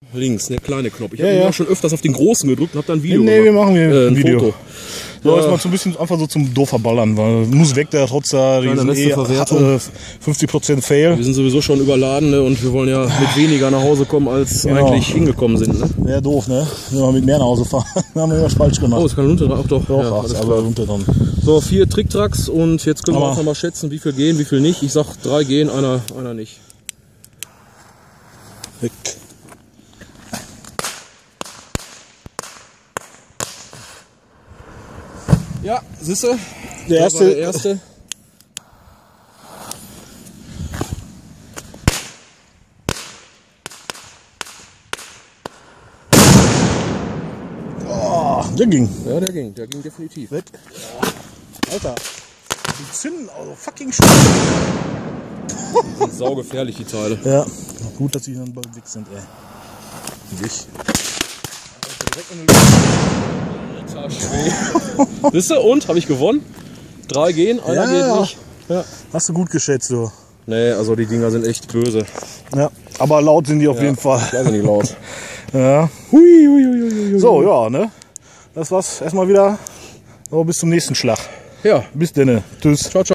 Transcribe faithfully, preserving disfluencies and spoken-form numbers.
Links, der kleine Knopf. Ich Ja, habe ja. ja schon öfters auf den großen gedrückt und habe dann ein Video Nee, nee, wir gemacht. machen hier äh, ein ein Video. Foto. So, Ja. erstmal so ein bisschen einfach so zum doof verballern, weil muss weg der trotz der die Kleine sind eh Resteverwertung. äh, fünfzig Prozent Fail. Wir sind sowieso schon überladen, ne? Und wir wollen ja mit weniger nach Hause kommen, als Genau. eigentlich hingekommen sind. Ne? Wäre doof, ne? Wenn wir mit mehr nach Hause fahren, dann haben wir was falsch gemacht. Oh, es kann runter, auch doch. Doch, ja, ach, alles aber klar. runter dann. So, vier Tricktracks und jetzt können wir Aber- einfach mal schätzen, wie viel gehen, wie viel nicht. Ich sag, drei gehen, einer, einer nicht. Weg. Ja, siehste, Der das war erste, der erste. oh, der ging. Ja, der ging, der ging definitiv. Weg. Alter, die zünden also fucking schön. Sind saugefährlich, die Teile. Ja, gut, dass sie dann bald weg sind, ey. Ich. Siehste, und? Habe ich gewonnen? Drei gehen, einer Ja. geht nicht. Ja. Hast du gut geschätzt, du. Nee, also die Dinger sind echt böse. Ja, aber laut sind die auf Ja, jeden Fall. klar sind die laut. Ja. Hui, hui, hui, hui, hui. So, ja, ne? Das war's erstmal wieder. So, bis zum nächsten Schlag. Ja, Bis denne. Tschüss. ciao, ciao.